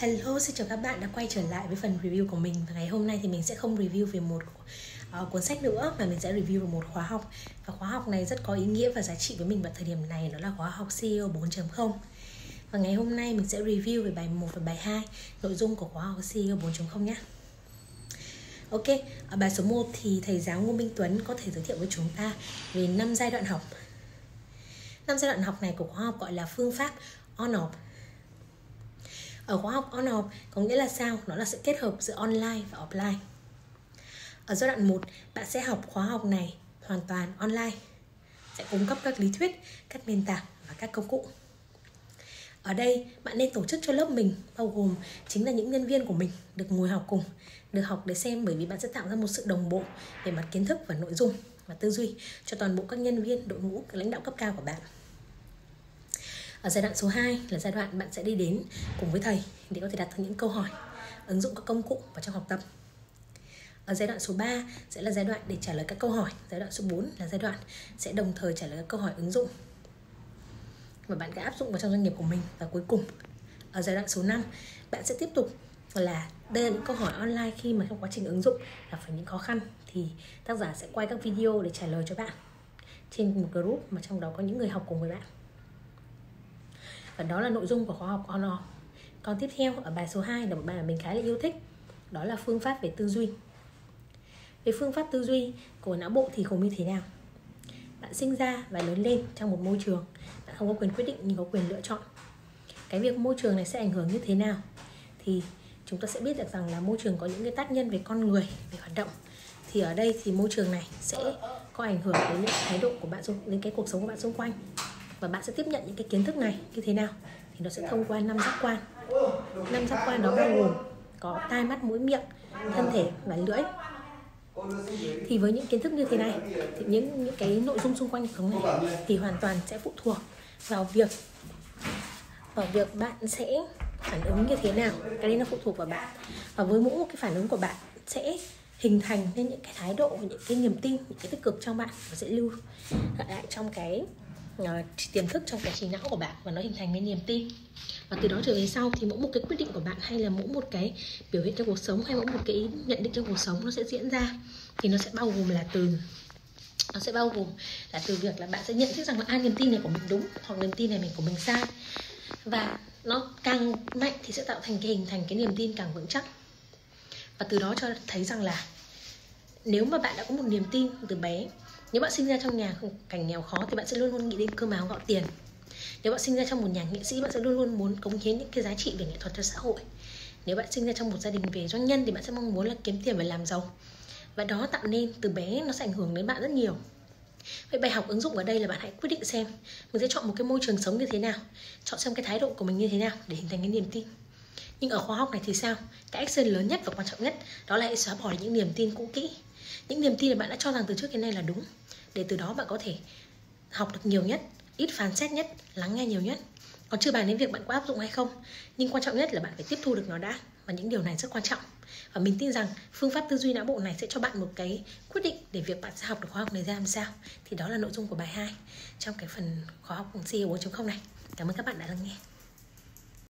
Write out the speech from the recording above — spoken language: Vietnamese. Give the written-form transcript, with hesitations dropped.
Hello, xin chào các bạn đã quay trở lại với phần review của mình. Và ngày hôm nay thì mình sẽ không review về một cuốn sách nữa, mà mình sẽ review về một khóa học. Và khóa học này rất có ý nghĩa và giá trị với mình vào thời điểm này, đó là khóa học CEO 4.0. Và ngày hôm nay mình sẽ review về bài 1 và bài 2, nội dung của khóa học CEO 4.0 nhé. Ok, ở bài số 1 thì thầy giáo Ngô Minh Tuấn có thể giới thiệu với chúng ta về 5 giai đoạn học. 5 giai đoạn học này của khóa học gọi là phương pháp on-off. Ở khóa học on-off có nghĩa là sao? Nó là sự kết hợp giữa online và offline. Ở giai đoạn 1, bạn sẽ học khóa học này hoàn toàn online, sẽ cung cấp các lý thuyết, các nền tảng và các công cụ. Ở đây bạn nên tổ chức cho lớp mình, bao gồm chính là những nhân viên của mình, được ngồi học cùng, được học để xem, bởi vì bạn sẽ tạo ra một sự đồng bộ về mặt kiến thức và nội dung và tư duy cho toàn bộ các nhân viên, đội ngũ, lãnh đạo cấp cao của bạn. Ở giai đoạn số 2 là giai đoạn bạn sẽ đi đến cùng với thầy để có thể đặt những câu hỏi, ứng dụng các công cụ vào trong học tập. Ở giai đoạn số 3 sẽ là giai đoạn để trả lời các câu hỏi. Giai đoạn số 4 là giai đoạn sẽ đồng thời trả lời các câu hỏi ứng dụng và bạn đã áp dụng vào trong doanh nghiệp của mình. Và cuối cùng, ở giai đoạn số 5, bạn sẽ tiếp tục là đây là những câu hỏi online khi mà trong quá trình ứng dụng gặp phải những khó khăn thì tác giả sẽ quay các video để trả lời cho bạn trên một group mà trong đó có những người học cùng với bạn. Và đó là nội dung của khóa học on-off. Còn tiếp theo ở bài số 2 là một bài mà mình khá là yêu thích, đó là phương pháp về tư duy. Về phương pháp tư duy của não bộ thì gồm như thế nào? Bạn sinh ra và lớn lên trong một môi trường, bạn không có quyền quyết định nhưng có quyền lựa chọn. Cái việc môi trường này sẽ ảnh hưởng như thế nào thì chúng ta sẽ biết được rằng là môi trường có những cái tác nhân về con người, về hoạt động. Thì ở đây thì môi trường này sẽ có ảnh hưởng đến những thái độ của bạn, đến cái cuộc sống của bạn xung quanh. Và bạn sẽ tiếp nhận những cái kiến thức này như thế nào thì nó sẽ thông qua 5 giác quan. 5 giác quan đó bao gồm có tai, mắt, mũi, miệng, thân thể và lưỡi. Thì với những kiến thức như thế này thì những cái nội dung xung quanh cuộc sống này thì hoàn toàn sẽ phụ thuộc vào việc bạn sẽ phản ứng như thế nào. Cái đấy nó phụ thuộc vào bạn. Và với mỗi một cái phản ứng của bạn sẽ hình thành nên những cái thái độ, những cái niềm tin, những cái tích cực trong bạn và sẽ lưu lại trong cái tiềm thức, trong cái trí não của bạn và nó hình thành nên niềm tin. Và từ đó trở về sau thì mỗi một cái quyết định của bạn hay là mỗi một cái biểu hiện trong cuộc sống hay mỗi một cái nhận định trong cuộc sống nó sẽ diễn ra thì nó sẽ bao gồm là từ việc là bạn sẽ nhận thức rằng là niềm tin này của mình đúng hoặc niềm tin này của mình sai, và nó càng mạnh thì sẽ tạo thành hình thành cái niềm tin càng vững chắc. Và từ đó cho thấy rằng là nếu mà bạn đã có một niềm tin từ bé, nếu bạn sinh ra trong nhà cảnh nghèo khó thì bạn sẽ luôn luôn nghĩ đến cơm áo gạo tiền. Nếu bạn sinh ra trong một nhà nghệ sĩ, bạn sẽ luôn luôn muốn cống hiến những cái giá trị về nghệ thuật cho xã hội. Nếu bạn sinh ra trong một gia đình về doanh nhân thì bạn sẽ mong muốn là kiếm tiền và làm giàu. Và đó tạo nên từ bé nó sẽ ảnh hưởng đến bạn rất nhiều. Vậy bài học ứng dụng ở đây là bạn hãy quyết định xem mình sẽ chọn một cái môi trường sống như thế nào, chọn xem cái thái độ của mình như thế nào để hình thành cái niềm tin. Nhưng ở khóa học này thì sao? Cái action lớn nhất và quan trọng nhất đó là hãy xóa bỏ những niềm tin cũ kỹ, những niềm tin mà bạn đã cho rằng từ trước đến nay là đúng, để từ đó bạn có thể học được nhiều nhất, ít phán xét nhất, lắng nghe nhiều nhất. Còn chưa bàn đến việc bạn có áp dụng hay không, nhưng quan trọng nhất là bạn phải tiếp thu được nó đã, và những điều này rất quan trọng. Và mình tin rằng phương pháp tư duy não bộ này sẽ cho bạn một cái quyết định để việc bạn sẽ học được khóa học này ra làm sao. Thì đó là nội dung của bài 2 trong cái phần khóa học CEO 4.0 này. Cảm ơn các bạn đã lắng nghe.